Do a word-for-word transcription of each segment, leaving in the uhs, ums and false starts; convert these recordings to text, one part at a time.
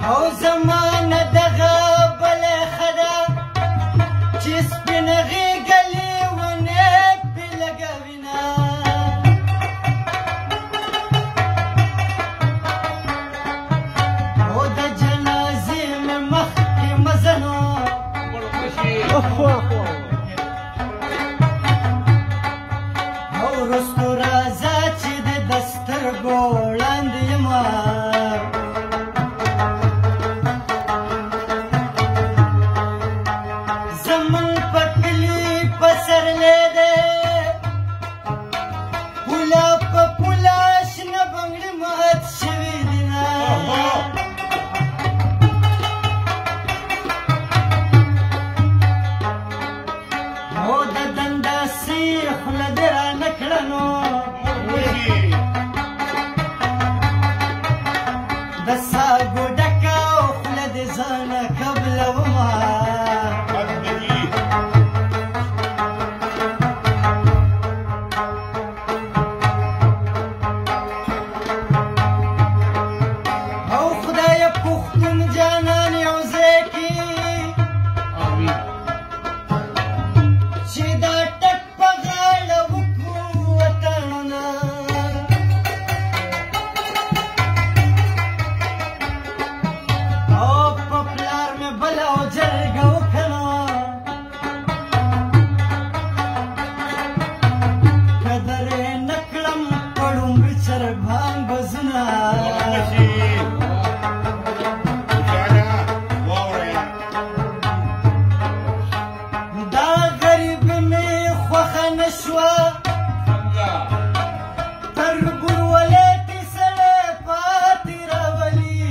او زمانه دغه بله خدا چې سپینه غېږه لیونې پې لګوینه او د جنازې مې مخکې مزنو او وروستو راځه چې د سترګو وړاندې یمه زمون په کلي پسرلی دی پوله په پوله شنه بنګړي مات شوي دینه او د دنداسې خوله دې رانه کړه نو د ساګو ډکه او خوله دې ځانه قبلومه او خدایه پښتون جانان یو ځای کړي چې دا ټک په غاړه وکړو وطنونه او په پلار مې بله او جرګه وکړه قدر یې نه کړم په ړومبي چرګان بزونه دا غریب مې خوښه نه شوه تر ګورولېټې سړی پاتې راولي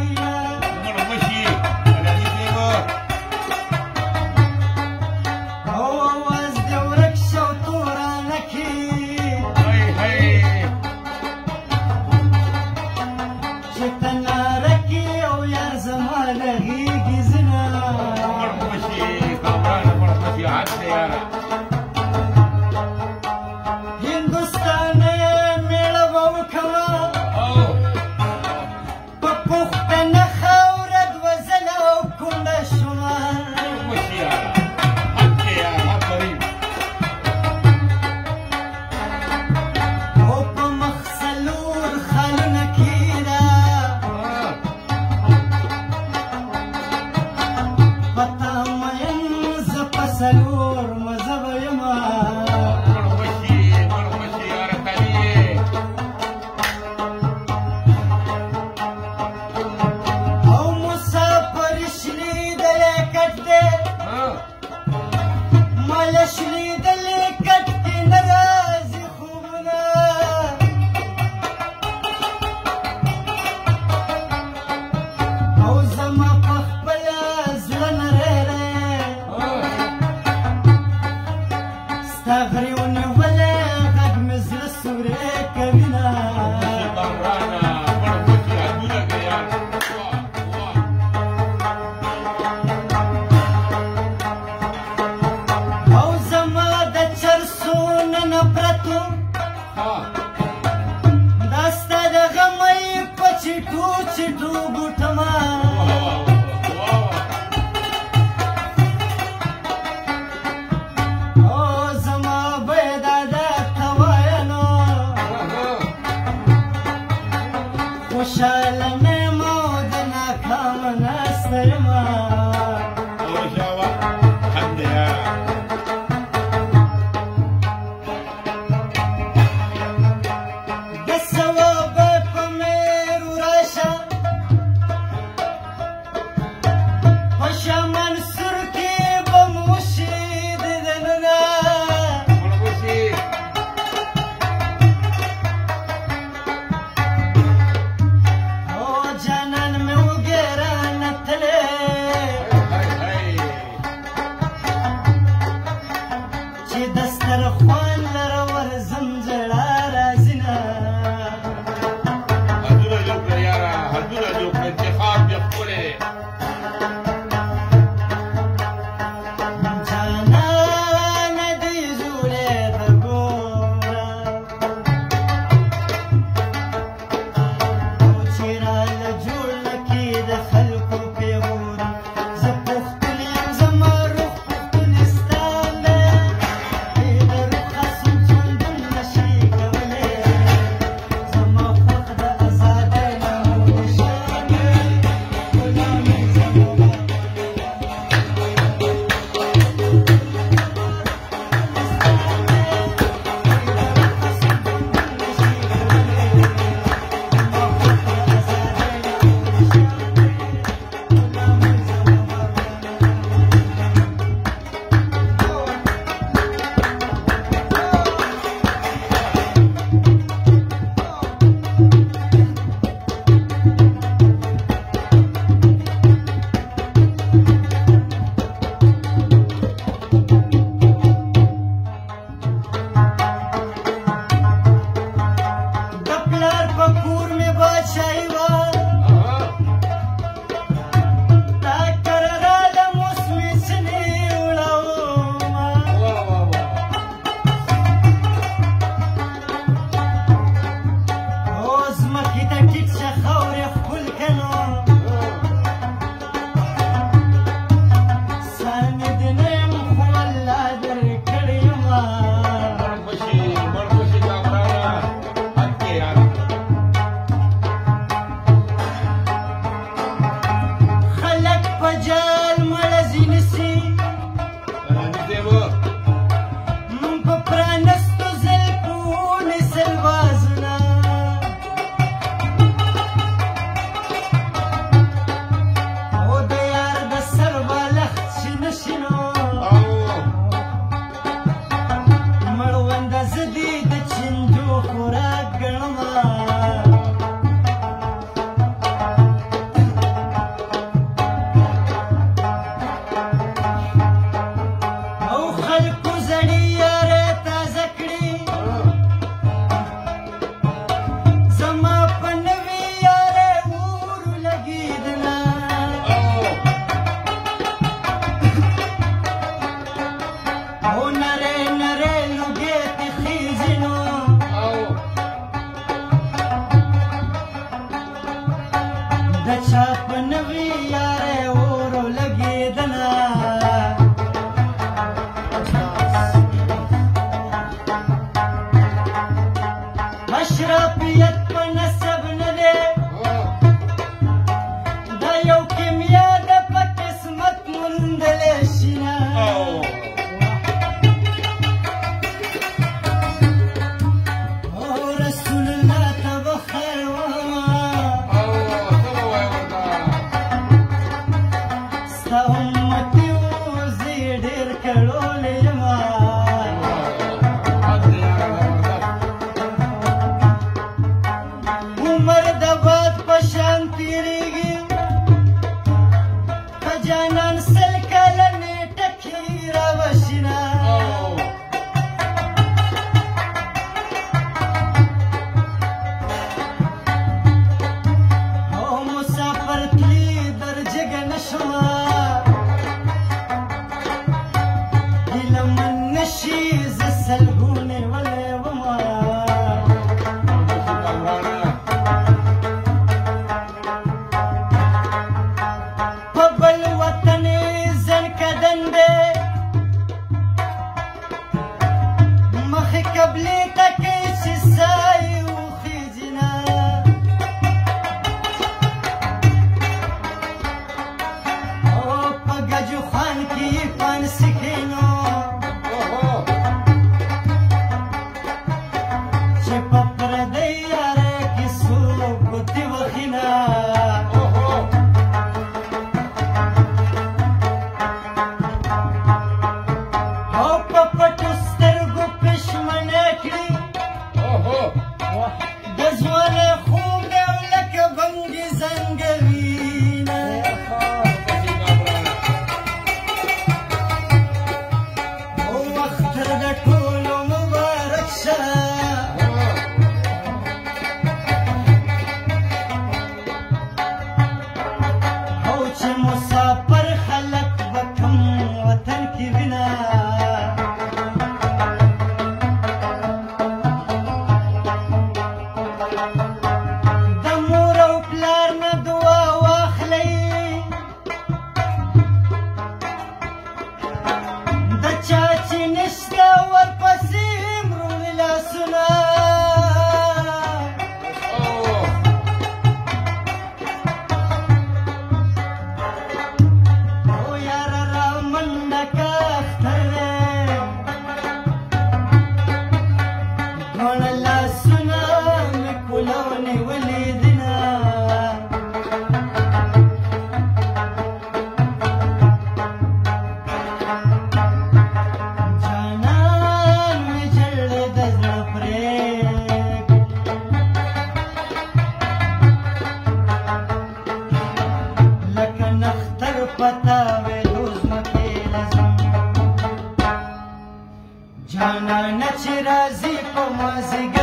او اواز دې ورک شو تورانه کې چې ته ناره کې او یار زما له غېږې ځنه هندوستان یې مېړه به وکړه په پښتنه خاوره دوه ځله او کونډه شومه او په مخ څلور خالونه کېده په تا مین زه په څلور مذهبه یمه او مسافر شلیدلی کټ دی ماله شلیدلی کټ کې نه راځي خوبونه او زما په خپله زړه نری دی ستا غريو نیولی غږ مې زړه سوری کوینه او زما د چرسو نه نفرتو دا ستا د غمی په چټو چټو ګوټمه او زما به دادا ته وایه نو خوشحاله مې مو د ناکامه ناسته یمه د ثوابه په مېرو راشه په شاه منصور کې به مو شي دیدنونه او جانان مې وږی رانه تللی چې دسترخوان لره ورځم ژړا راځي نه جانانه دې زولې ته ګوره او چې راله جوړ نه کې د خلکو د چا په نوي یارۍ اور لګېدنه اشرافیت په نسب نه دی دا یو کیمیا ده په قسمت موندلی شي نه رسول الله ته به خیر ومه ستا امتي و زه یې ډېر کړولی یمه عمر د باد په شان تېرېږي په جانان سل کاله نېټه کې راوشي نه او مسافر تلي در جګه نه شمه هیله من نه شي زه سلګونې ولی ومه قبلې ته کې چې سایې وخېږي نه او په ګجو خوان کې یې پانسي کښېنو چې په پردۍ یارۍ کې څوک ګوتې وهي نه او په پټو سترګو پښمنه کړي د ځوانۍ خوب دی او لکه بنګې زنګوي نه او اختر د ټولو مبارک شه او چې مسافر خلک به کوم وطن کې وینه جانانه چې راځي په مازیګر